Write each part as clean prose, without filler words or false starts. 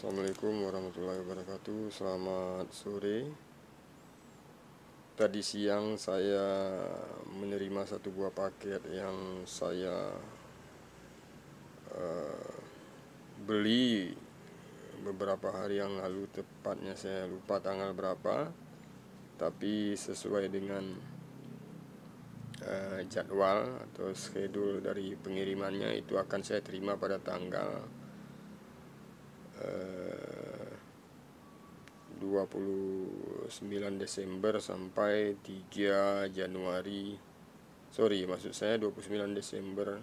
Assalamualaikum warahmatullahi wabarakatuh. Selamat sore. Tadi siang saya menerima satu buah paket yang saya beli beberapa hari yang lalu, tepatnya saya lupa tanggal berapa, tapi sesuai dengan jadwal atau schedule dari pengirimannya itu akan saya terima pada tanggal 29 Desember sampai 3 Januari. Maksud saya 29 Desember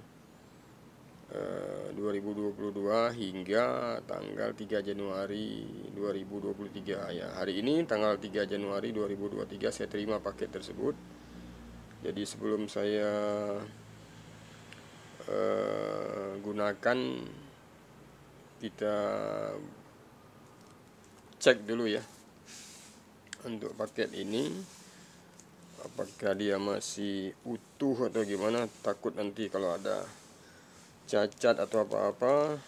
2022 hingga tanggal 3 Januari 2023 ya. Hari ini tanggal 3 Januari 2023 saya terima paket tersebut. Jadi sebelum saya gunakan, kita cek dulu ya untuk paket ini apakah dia masih utuh atau gimana. Takut nanti kalau ada cacat atau apa-apa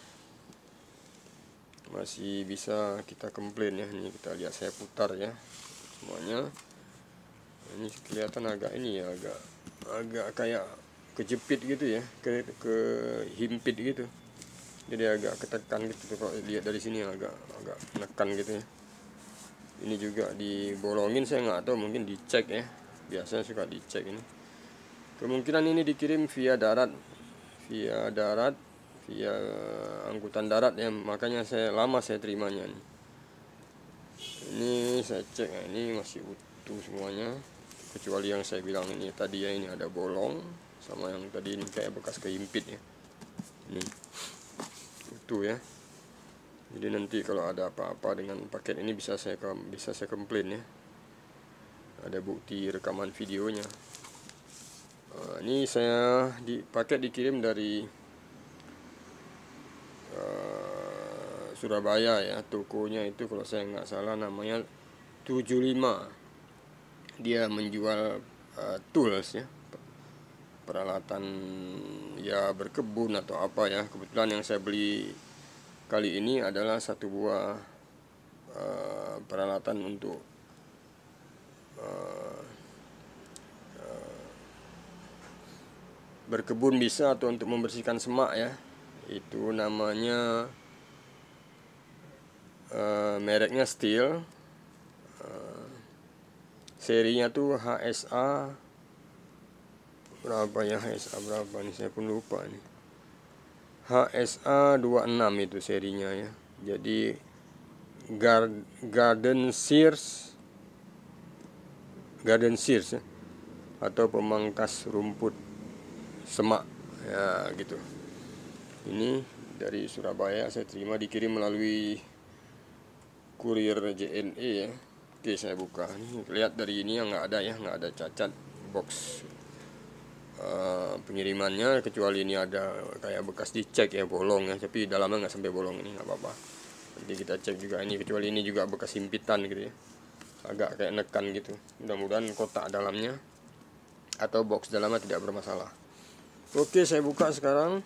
masih bisa kita komplain ya. Ini kita lihat, saya putar ya semuanya. Ini kelihatan agak ini ya, agak kayak kejepit gitu ya, kehimpit gitu. Jadi agak ketekan gitu tuh, kalau lihat dari sini agak menekan gitu ya. Ini juga dibolongin, saya nggak tahu, mungkin dicek ya. Biasanya suka dicek ini. Kemungkinan ini dikirim via darat, via angkutan darat ya. Makanya lama saya terimanya nih. Ini saya cek, nah, ini masih utuh semuanya. Kecuali yang saya bilang ini tadi ya, ini ada bolong, sama yang tadi ini kayak bekas kehimpit ya. Ini utuh ya. Jadi nanti kalau ada apa-apa dengan paket ini bisa saya komplain ya. Ada bukti rekaman videonya. Ini paket dikirim dari Surabaya ya. Tokonya itu kalau saya nggak salah namanya 75. Dia menjual tools ya, peralatan ya berkebun atau apa ya. Kebetulan yang saya beli kali ini adalah satu buah peralatan untuk berkebun bisa, atau untuk membersihkan semak ya. Itu namanya mereknya Stihl. Serinya tuh HSA berapa ya, HSA berapa nih saya pun lupa nih. HSA 26 itu serinya ya. Jadi Shears ya, atau pemangkas rumput semak ya gitu. Ini dari Surabaya saya terima, dikirim melalui kurir JNE ya. Oke, saya buka. Ini lihat dari ini yang nggak ada cacat box pengirimannya, kecuali ini ada kayak bekas dicek ya, bolong ya, tapi dalamnya nggak sampai bolong. Ini nggak apa-apa, nanti kita cek juga ini. Kecuali ini juga bekas himpitan gitu ya, agak kayak nekan gitu. Mudah-mudahan kotak dalamnya atau box dalamnya tidak bermasalah. Oke, saya buka sekarang.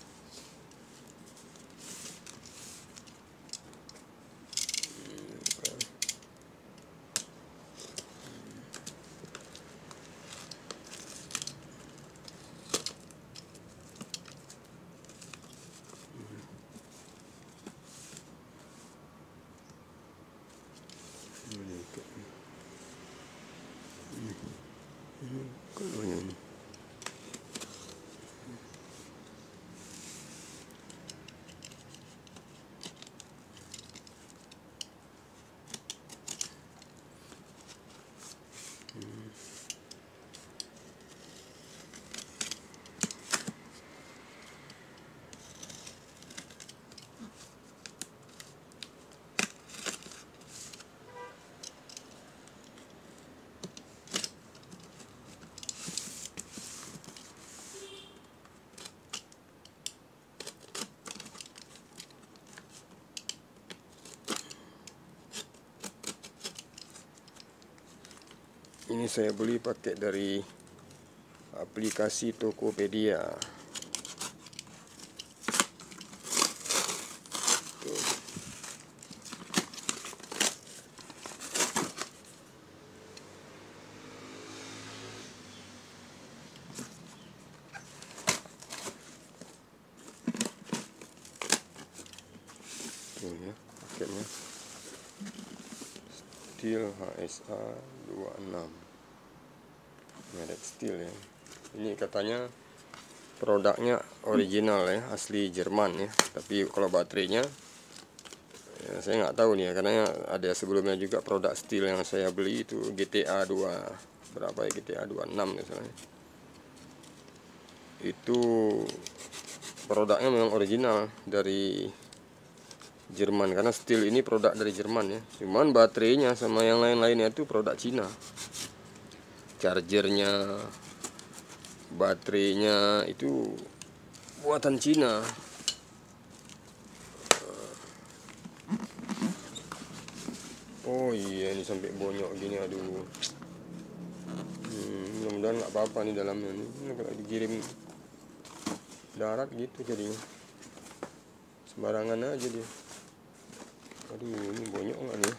Ini. Ini saya beli pakai dari aplikasi Tokopedia. Tuh. ya paketnya. Stihl HSA 26, merek Stihl ya. Ini katanya produknya original ya, asli Jerman ya. Tapi kalau baterainya ya, saya nggak tahu nih ya, karena ada sebelumnya juga produk Stihl yang saya beli itu GTA 2 berapa ya, GTA 26 misalnya. Itu produknya memang original dari Jerman, karena Stihl ini produk dari Jerman ya. Cuman baterainya sama yang lain-lainnya itu produk Cina. Chargernya, baterainya itu buatan Cina. Oh iya, ini sampai bonyok gini, aduh. Mudah-mudahan nggak apa-apa nih dalamnya nih. Ini kalau dikirim darat gitu jadinya sembarangan aja dia. Aduh, ini bonyok nggak nih?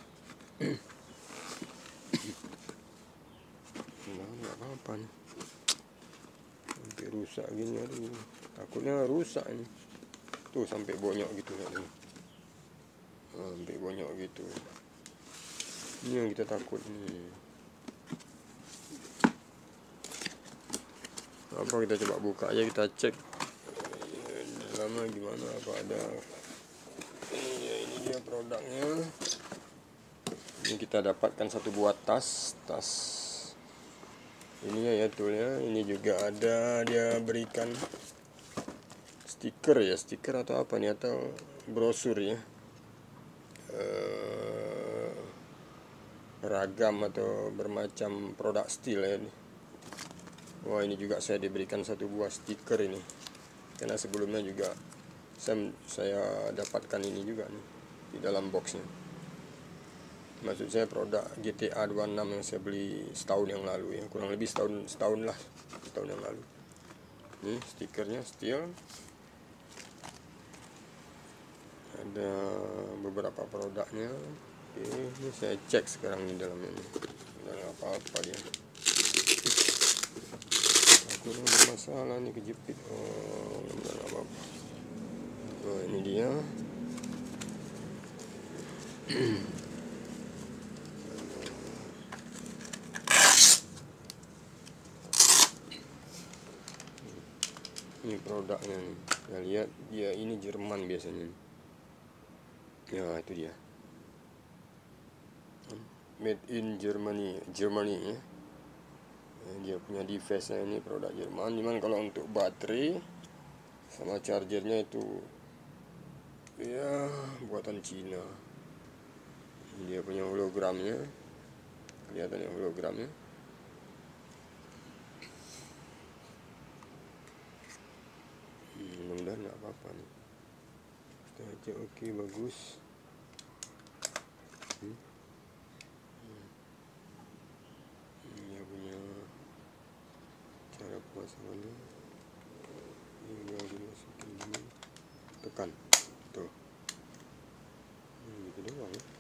Nggak apa-apa nih. Sampai rusak gini, aduh. Takutnya rusak ini. Tuh sampai bonyok gitu kan. Sampai bonyok gitu. Ini yang kita takut nih. Apa, kita coba buka aja, kita cek dalamnya gimana, apa ada. Ini dia produknya. Ini kita dapatkan satu buah tas ininya ya, toolnya. Ini juga ada, dia berikan stiker ya, stiker atau apa nih, atau brosur ya, ragam atau bermacam produk Stihl ya. Wah, ini juga saya diberikan satu buah stiker ini, karena sebelumnya juga saya dapatkan ini juga nih di dalam boxnya. Maksud saya produk GTA 26 yang saya beli setahun yang lalu ya, kurang lebih setahun yang lalu. Ini stikernya Stihl. Ada beberapa produknya. Oke, ini saya cek sekarang di dalamnya nih. Nggak apa-apa dia. Aku bermasalah nih, kejepit. Oh, nggak apa-apa. Oh, ini dia. Ini produknya nih. Kita lihat dia ini Jerman biasanya. Ya, itu dia. Made in Germany ya. Dia punya device-nya ini produk Jerman. Cuman kalau untuk baterai sama chargernya itu ya buatan Cina. Dia punya hologramnya, kelihatannya hologramnya. Mudah-mudahan nggak apa-apa nih. Kita cek, oke, bagus. Dia punya cara pemasangannya. Ini udah dimasukin ini, tekan tuh, gitu doang ya.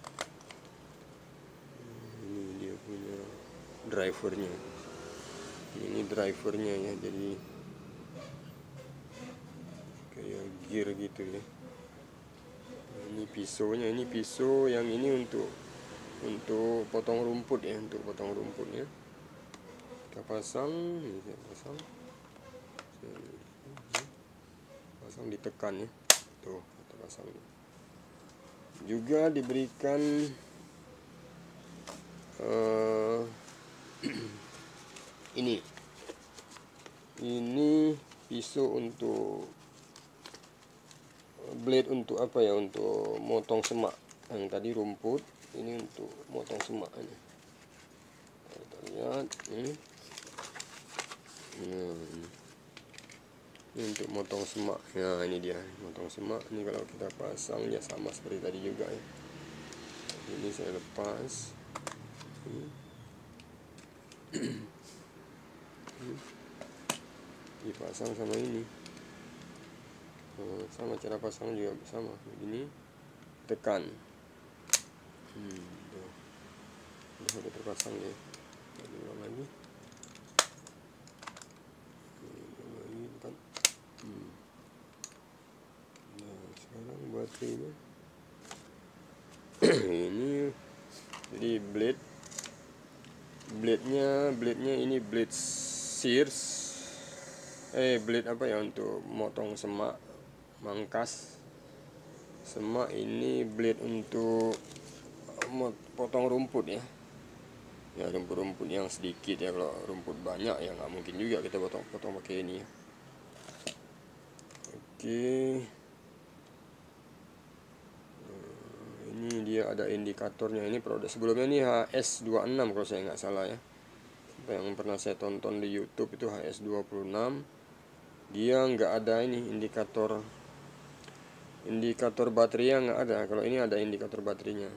Ini dia punya drivernya. Ini drivernya ya, jadi kayak gear gitu ya. Ini pisaunya, ini pisau yang ini untuk potong rumput ya, untuk potong rumputnya. Kita pasang, ini saya pasang ditekan ya. Tuh, kita pasang. Juga diberikan ini pisau untuk blade, untuk apa ya, untuk motong semak. Yang tadi rumput, ini untuk motong semak ini. Kita lihat ini. Ini untuk motong semak. Nah, ini dia motong semak. Ini kalau kita pasang ya sama seperti tadi juga ya. Ini saya lepas. Dipasang sama ini. Sama cara pasang juga sama. Begini, tekan. Udah terpasang ya. Ulang lagi. Tekan. Nah, sekarang baterainya Ini jadi blade-nya ini blade Shears, blade apa ya, untuk motong semak, mangkas semak. Ini blade untuk potong rumput ya. Ya, rumput-rumput yang sedikit ya. Kalau rumput banyak ya nggak mungkin juga kita potong pakai ini ya. Oke. Ini dia ada indikatornya. Ini produk sebelumnya ini HS26 kalau saya nggak salah ya. Yang pernah saya tonton di YouTube itu HS26. Dia nggak ada ini indikator baterainya, nggak ada. Kalau ini ada indikator baterainya.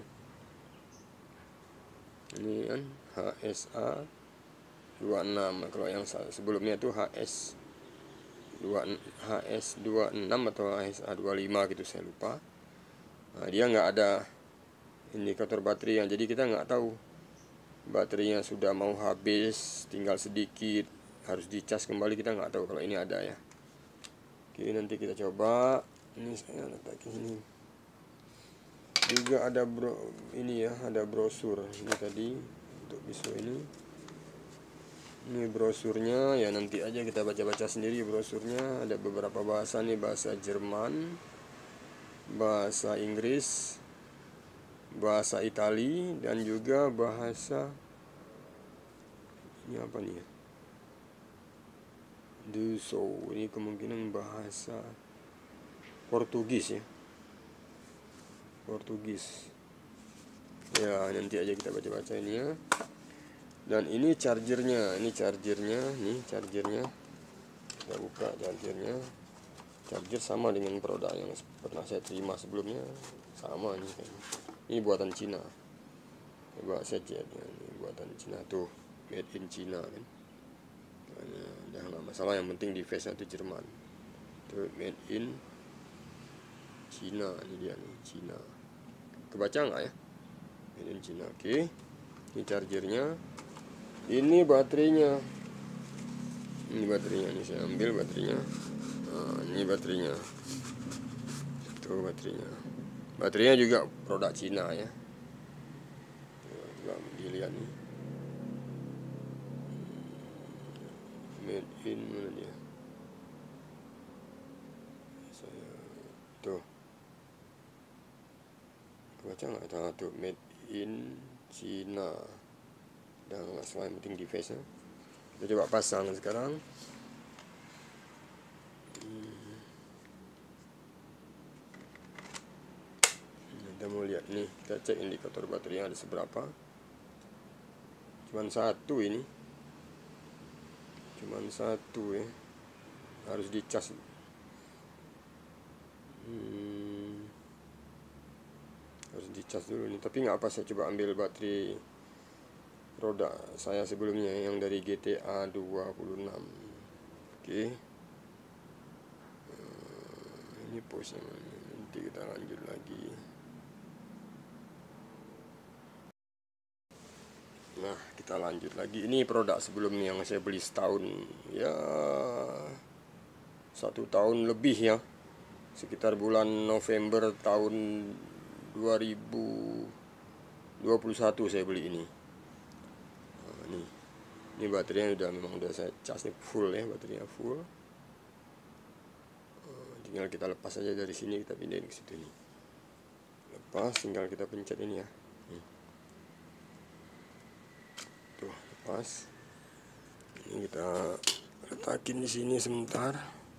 Ini kan HSA 26. Kalau yang sebelumnya itu HS26 atau HSA 25 gitu, saya lupa. Nah, dia nggak ada indikator baterai, jadi kita nggak tahu baterainya sudah mau habis, tinggal sedikit, harus dicas kembali, kita nggak tahu. Kalau ini ada ya. Oke, nanti kita coba. Ini saya letak ini. Juga ada ini ya, ada brosur ini tadi untuk pisau ini. Ini brosurnya ya, nanti aja kita baca-baca sendiri brosurnya. Ada beberapa bahasa nih, bahasa Jerman, bahasa Inggris, bahasa Itali, dan juga bahasa ini apa nih ya, ini kemungkinan bahasa Portugis ya, Portugis ya. Nanti aja kita baca-baca ini ya. Dan ini chargernya, kita buka chargernya. Charger sama dengan produk yang pernah saya terima sebelumnya, sama nih kan. Ini buatan Cina. Coba saya cek ya, ini buatan Cina tuh, made in Cina kan. Udah nggak masalah, yang penting device itu Jerman. Tuh made in Cina, ini dia nih, Cina. Kebaca nggak ya? Made in Cina. Oke. Ini chargernya. Ini baterainya. Ini saya ambil baterainya. Nah, ini baterainya. Tuh baterainya. Baterainya juga produk Cina ya. Coba dilihat nih. Made in mana dia? Tuh. Kebaca nggak? Tuh made in Cina. Dan nggak salah, yang penting device ya. Kita coba pasang sekarang. Kita mau lihat nih, kita cek indikator baterainya ada seberapa. Cuman satu ini, ya, harus dicas. Harus dicas dulu nih. Tapi nggak apa, saya coba ambil baterai produk saya sebelumnya yang dari GTA 26. Oke. Ini posnya, nanti kita lanjut lagi. Nah, kita lanjut lagi. Ini produk sebelumnya yang saya beli setahun ya, 1 tahun lebih ya, sekitar bulan November tahun 2021 saya beli ini. Nah, ini baterainya memang udah saya cas nih, full ya, baterainya full. Tinggal kita lepas aja dari sini, kita pindahin ke situ nih. Lepas, tinggal kita pencet ini ya. Tuh, lepas. Ini kita letakin di sini sebentar.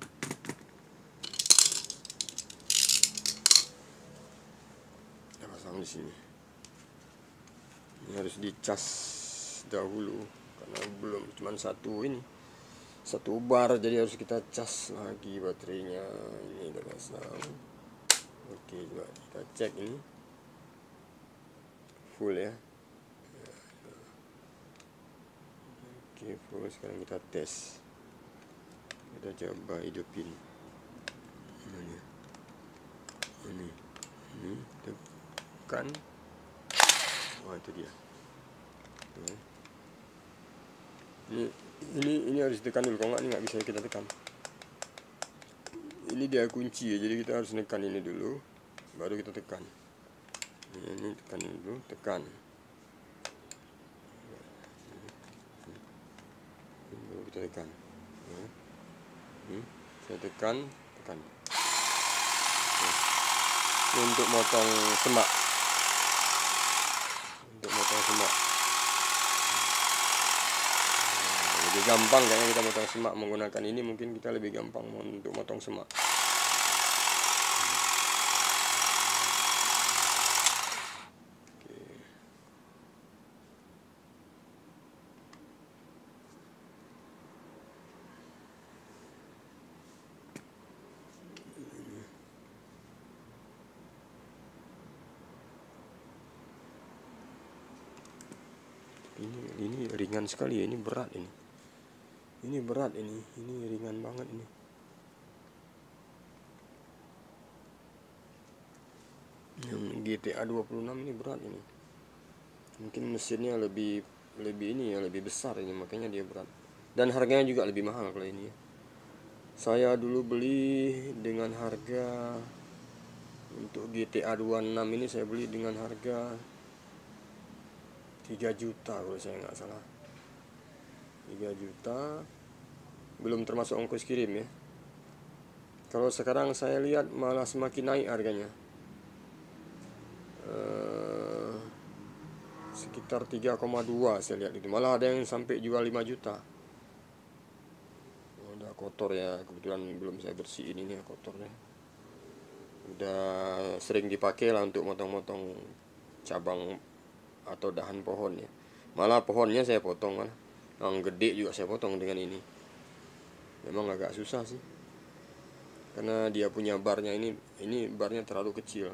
Kita pasang di sini. Ini harus dicas dahulu karena belum, cuma satu bar, jadi harus kita cas lagi baterainya. Ini udah pasang. Oke, coba kita cek ini full ya. Oke, full. Sekarang kita tes, kita coba hidupin ini tekan. Wah, itu dia. Ini harus ditekan dulu, kalau nggak ini nggak bisa kita tekan. Ini dia kunci ya, jadi kita harus tekan ini dulu, baru kita tekan. Ini tekan dulu, tekan. Baru kita tekan. Saya tekan. Ini untuk motong semak. Lebih gampang kayaknya kita motong semak menggunakan ini, mungkin kita lebih gampang untuk motong semak. Ini ringan sekali ya, ini berat ini. Ini berat ini ringan banget ini. Yang GTA 26 ini berat ini. Mungkin mesinnya lebih ini ya, lebih besar ini, makanya dia berat. Dan harganya juga lebih mahal kalau ini ya. Saya dulu beli dengan harga, untuk GTA 26 ini saya beli dengan harga 3 juta kalau saya nggak salah. 3 juta belum termasuk ongkos kirim ya. Kalau sekarang saya lihat malah semakin naik harganya. Sekitar 3,2 saya lihat itu. Malah ada yang sampai jual 5 juta. Udah kotor ya, kebetulan belum saya bersihin ini ya, kotornya. Udah sering dipakai lah untuk motong-motong cabang atau dahan pohon ya. Malah pohonnya saya potong kan. Yang gede juga saya potong dengan ini. Memang agak susah sih, karena dia punya barnya ini barnya terlalu kecil.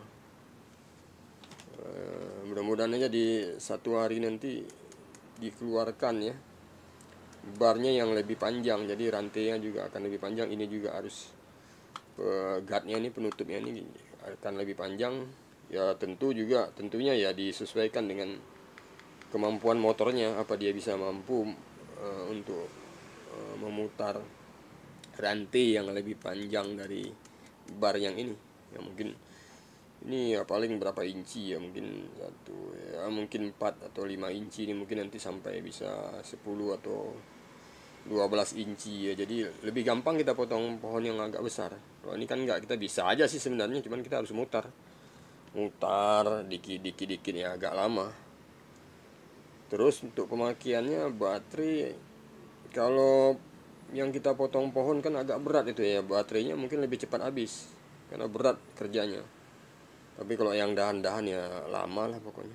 Mudah-mudahan aja di satu hari nanti dikeluarkan ya barnya yang lebih panjang, jadi rantainya juga akan lebih panjang. Ini juga harus guardnya ini, penutupnya ini akan lebih panjang ya. Tentunya ya disesuaikan dengan kemampuan motornya, apa dia bisa mampu untuk memutar rantai yang lebih panjang dari bar yang ini. Ya mungkin ini ya paling berapa inci ya, mungkin mungkin 4 atau 5 inci ini, mungkin nanti sampai bisa 10 atau 12 inci ya. Jadi lebih gampang kita potong pohon yang agak besar. Kalau ini kan enggak, kita bisa aja sih sebenarnya, cuman kita harus mutar dikit ya, agak lama. Terus untuk pemakaiannya, baterai kalau yang kita potong pohon kan agak berat itu ya, baterainya mungkin lebih cepat habis karena berat kerjanya. Tapi kalau yang dahan-dahan ya lama lah pokoknya,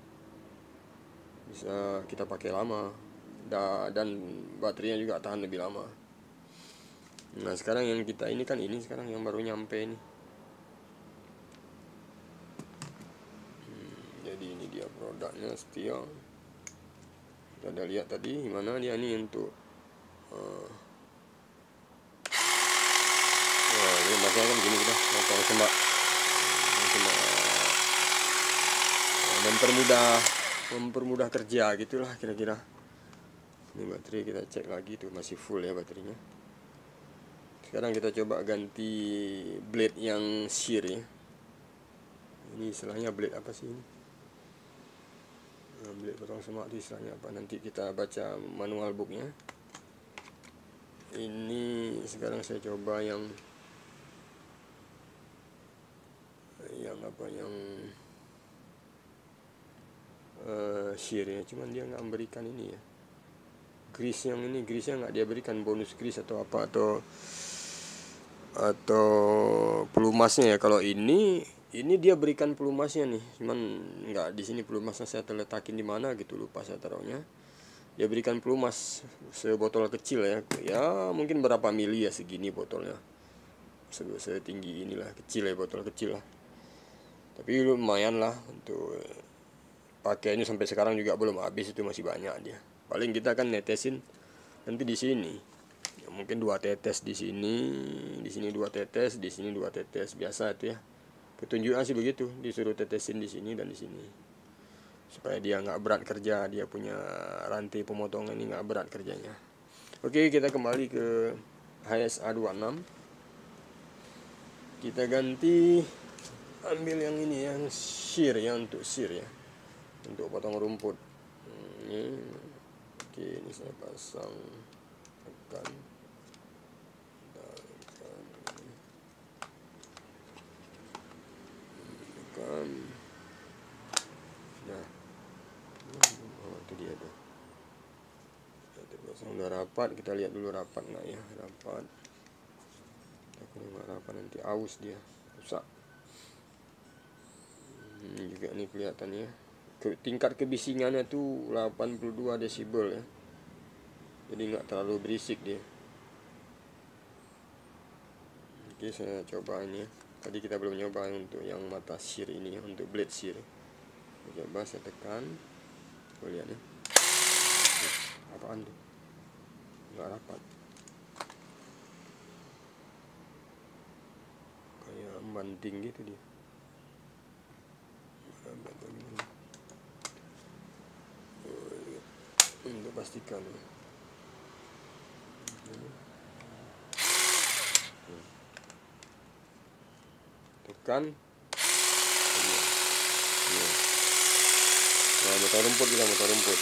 bisa kita pakai lama dan baterainya juga tahan lebih lama. Nah sekarang yang kita ini kan sekarang yang baru nyampe ini. Jadi ini dia produknya Stihl. Kita udah lihat tadi gimana dia ini untuk ini makanya kan gini, kita potong semak mempermudah kerja gitulah kira-kira. Ini baterai kita cek lagi tuh, masih full ya baterainya. Sekarang kita coba ganti blade yang shear ya. Ini istilahnya blade apa sih ini? Blade potong semak itu istilahnya apa? Nanti kita baca manual booknya. Ini sekarang saya coba yang shear ya, cuman dia nggak memberikan ini ya, grease nya nggak dia berikan, bonus grease atau apa, atau pelumasnya ya. Kalau ini dia berikan pelumasnya nih, cuman nggak di sini pelumasnya, saya terletakin di mana gitu, lupa saya taruhnya. Dia berikan pelumas sebotol kecil ya mungkin berapa mili ya, segini botolnya, setinggi inilah, kecil ya, botol kecil lah. Tapi lumayan lah untuk pakai ini, sampai sekarang juga belum habis, itu masih banyak dia. Paling kita akan netesin nanti di sini. Ya, mungkin 2 tetes di sini 2 tetes, di sini 2 tetes, biasa itu ya. Petunjuknya sih begitu, disuruh tetesin di sini dan di sini. Supaya dia nggak berat kerja, dia punya rantai pemotongan ini nggak berat kerjanya. Oke, kita kembali ke HSA 26. Kita ganti ambil yang ini, yang shear ya, untuk shear ya, untuk potong rumput. Ini oke, ini saya pasang, tekan, nah, oh, itu dia tuh. Terpasang udah rapat, kita lihat dulu rapat nggak ya, rapat. Kalau nggak rapat nanti aus dia, rusak. Juga nih kelihatannya tingkat kebisingannya tuh 82 desibel ya, jadi nggak terlalu berisik dia. Oke, saya coba ini ya. Tadi kita belum nyoba untuk yang mata shear ini ya, untuk blade shear. Saya coba, saya tekan, lihat ya, apaan tuh, nggak rapat, kayak banting gitu dia. Untuk pastikan ya. Tekan. Nah, motor rumput kita, motor rumput.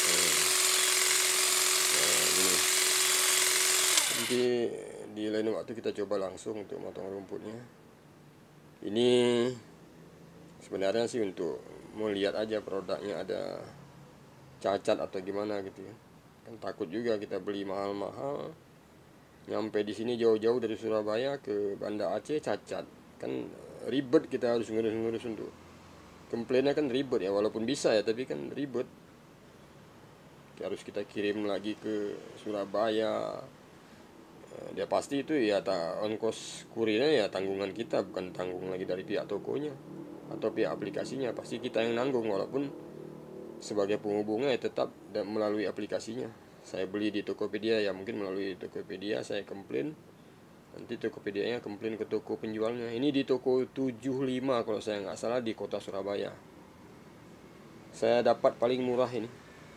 Nah, ini. Nanti di lain waktu kita coba langsung untuk motong rumputnya. Ini sebenarnya sih untuk melihat aja produknya ada cacat atau gimana gitu ya. Kan takut juga kita beli mahal-mahal, nyampe di sini jauh-jauh dari Surabaya ke Banda Aceh cacat. Kan ribet, kita harus ngurus-ngurus untuk komplainnya, kan ribet ya, walaupun bisa ya, tapi kan ribet. Harus kita kirim lagi ke Surabaya. Dia pasti itu ya, ongkos kurirnya ya tanggungan kita, bukan tanggung lagi dari pihak tokonya atau pihak aplikasinya. Pasti kita yang nanggung, walaupun sebagai penghubungnya ya tetap melalui aplikasinya. Saya beli di Tokopedia ya, mungkin melalui Tokopedia saya komplain, nanti Tokopedia-nya komplain ke toko penjualnya. Ini di toko 75 kalau saya nggak salah, di kota Surabaya. Saya dapat paling murah ini.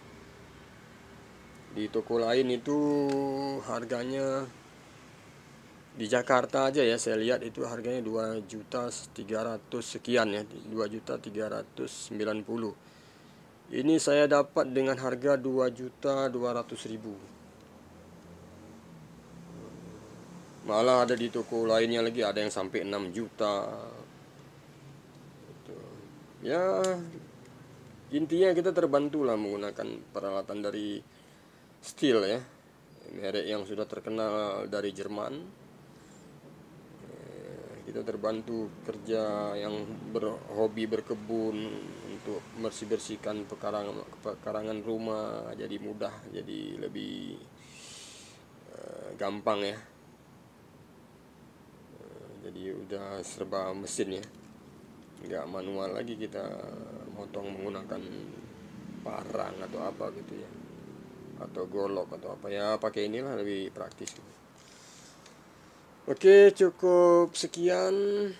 Di toko lain itu harganya, di Jakarta aja ya, saya lihat itu harganya 2.300.000 sekian ya, 2.390.000. Ini saya dapat dengan harga 2.200.000. Malah ada di toko lainnya lagi, ada yang sampai 6 juta. Ya, intinya kita terbantu lah menggunakan peralatan dari Stihl ya, merek yang sudah terkenal dari Jerman. Kita terbantu kerja yang berhobi berkebun untuk bersih-bersihkan pekarangan rumah, jadi mudah, jadi lebih gampang ya. Jadi udah serba mesin ya, nggak manual lagi kita motong menggunakan parang atau apa gitu ya, atau golok atau apa ya, pakai inilah lebih praktis. Oke, cukup sekian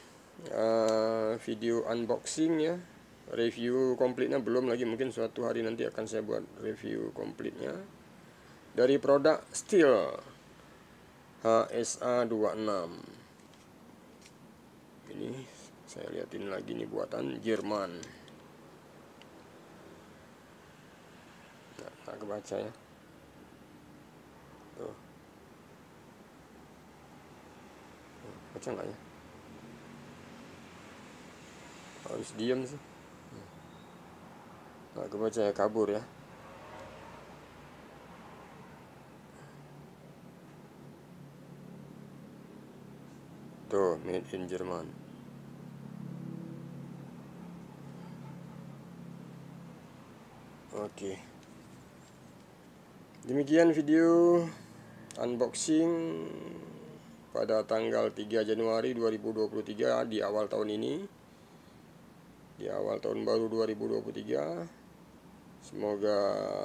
video unboxing ya. Review komplitnya belum lagi, mungkin suatu hari nanti akan saya buat review komplitnya dari produk Stihl HSA 26. Ini saya liatin lagi nih, buatan Jerman. Nah, kebaca ya. Tuh. Baca nggak ya? Harus diam sih. Nah, kebaca ya, kabur ya. Tuh, made in Jerman. Oke. Demikian video unboxing pada tanggal 3 Januari 2023 di awal tahun ini, di awal tahun baru 2023. Semoga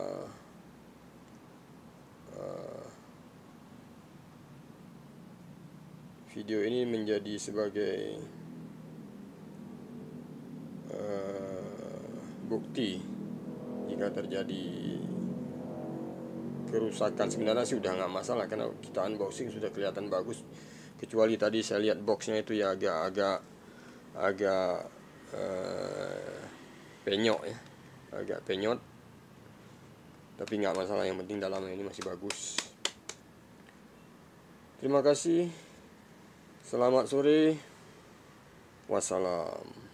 video ini menjadi sebagai bukti jika terjadi kerusakan. Sebenarnya sih udah nggak masalah karena kita unboxing sudah kelihatan bagus, kecuali tadi saya lihat boxnya itu ya agak penyok ya, agak penyot, tapi nggak masalah, yang penting dalamnya ini masih bagus. Terima kasih, selamat sore, wassalam.